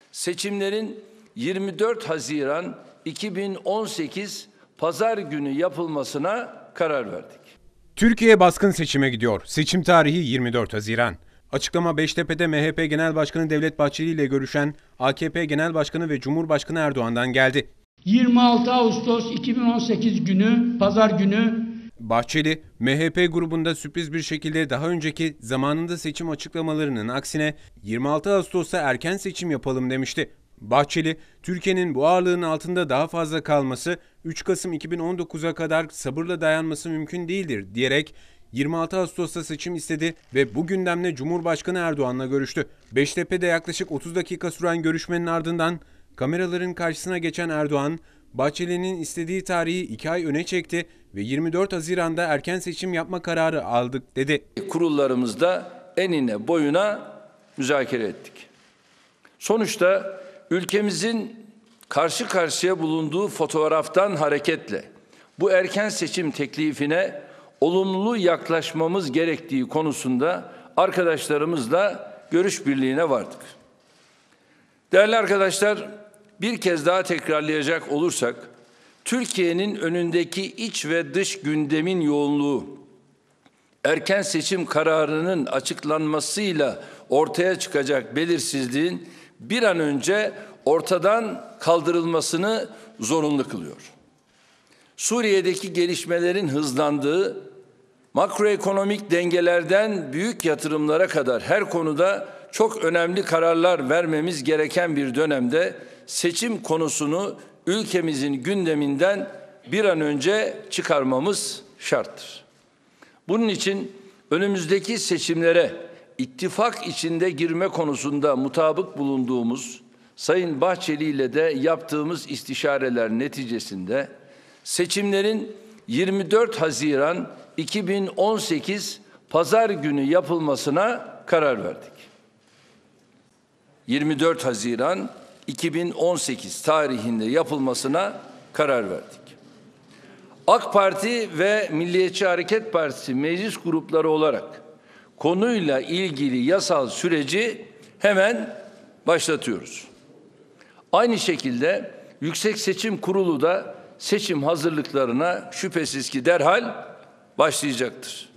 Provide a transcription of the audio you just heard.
Seçimlerin 24 Haziran 2018 Pazar günü yapılmasına karar verdik. Türkiye baskın seçime gidiyor. Seçim tarihi 24 Haziran. Açıklama Beştepe'de MHP Genel Başkanı Devlet Bahçeli ile görüşen AKP Genel Başkanı ve Cumhurbaşkanı Erdoğan'dan geldi. 26 Ağustos 2018 günü, Pazar günü Bahçeli, MHP grubunda sürpriz bir şekilde daha önceki zamanında seçim açıklamalarının aksine 26 Ağustos'ta erken seçim yapalım demişti. Bahçeli, Türkiye'nin bu ağırlığın altında daha fazla kalması, 3 Kasım 2019'a kadar sabırla dayanması mümkün değildir diyerek 26 Ağustos'ta seçim istedi ve bu gündemle Cumhurbaşkanı Erdoğan'la görüştü. Beştepe'de yaklaşık 30 dakika süren görüşmenin ardından kameraların karşısına geçen Erdoğan, Bahçeli'nin istediği tarihi 2 ay öne çekti ve 24 Haziran'da erken seçim yapma kararı aldık dedi. Kurullarımızda enine boyuna müzakere ettik. Sonuçta ülkemizin karşı karşıya bulunduğu fotoğraftan hareketle bu erken seçim teklifine olumlu yaklaşmamız gerektiği konusunda arkadaşlarımızla görüş birliğine vardık. Değerli arkadaşlar, bir kez daha tekrarlayacak olursak, Türkiye'nin önündeki iç ve dış gündemin yoğunluğu, erken seçim kararının açıklanmasıyla ortaya çıkacak belirsizliğin bir an önce ortadan kaldırılmasını zorunlu kılıyor. Suriye'deki gelişmelerin hızlandığı, makroekonomik dengelerden büyük yatırımlara kadar her konuda çok önemli kararlar vermemiz gereken bir dönemde seçim konusunu ülkemizin gündeminden bir an önce çıkarmamız şarttır. Bunun için önümüzdeki seçimlere ittifak içinde girme konusunda mutabık bulunduğumuz Sayın Bahçeli ile de yaptığımız istişareler neticesinde seçimlerin 24 Haziran 2018 Pazar günü yapılmasına karar verdik. 24 Haziran 2018 tarihinde yapılmasına karar verdik. AK Parti ve Milliyetçi Hareket Partisi meclis grupları olarak konuyla ilgili yasal süreci hemen başlatıyoruz. Aynı şekilde Yüksek Seçim Kurulu da seçim hazırlıklarına şüphesiz ki derhal başlayacaktır.